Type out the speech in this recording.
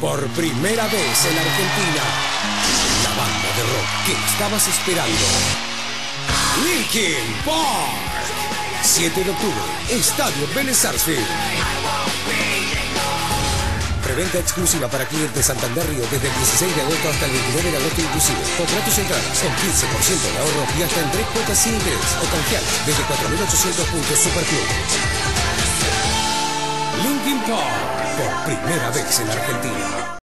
Por primera vez en Argentina, la banda de rock que estabas esperando. Linkin Park. 7 de octubre, Estadio Vélez Sarsfield. Preventa exclusiva para clientes Santander Río desde el 16 de agosto hasta el 29 de agosto inclusive. Compra tus entradas con 15% de ahorro y hasta en 3 cuotas sin interés o canjear desde 4.800 puntos Superclub. Linkin Park, por primera vez en Argentina.